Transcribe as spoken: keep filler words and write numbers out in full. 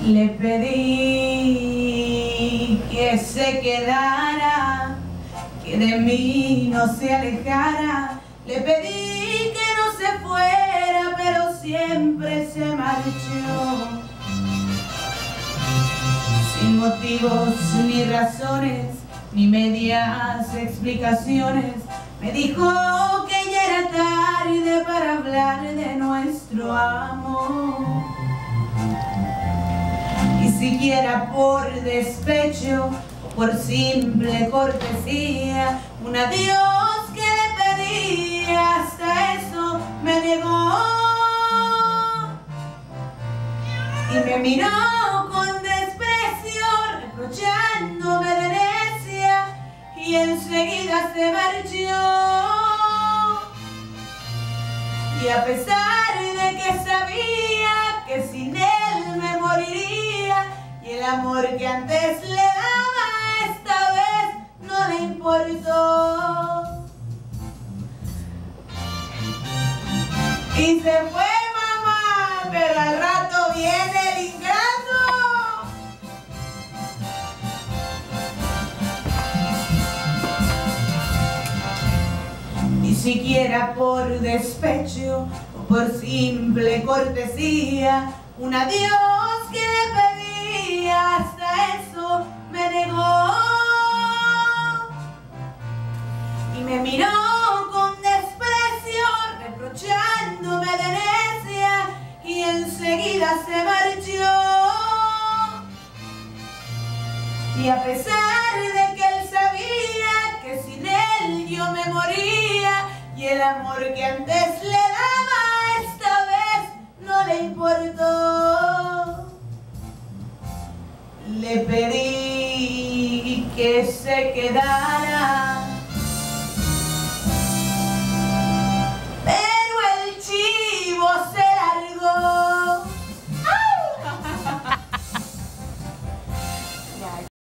Le pedí que se quedara, que de mí no se alejara. Le pedí que no se fuera, pero siempre se marchó. Sin motivos ni razones, ni medias explicaciones, me dijo que ya era tarde para hablar de nuestro amor. Ni siquiera por despecho o por simple cortesía, un adiós que le pedí, hasta eso me negó. Y me miró con desprecio, reprochándome de necia, y enseguida se marchó. Y a pesar de que sabía que sin él me moriría, y el amor que antes le daba esta vez no le importó. Y se fue, mamá, pero al rato viene el ingrato. Ni siquiera por despecho o por simple cortesía, un adiós que le pedí, hasta eso me negó. Y me miró con desprecio, reprochándome de necia, y enseguida se marchó. Y a pesar de que él sabía que sin él yo me moría, y el amor que antes le daba esta vez no le importó. Le pedí que se quedara,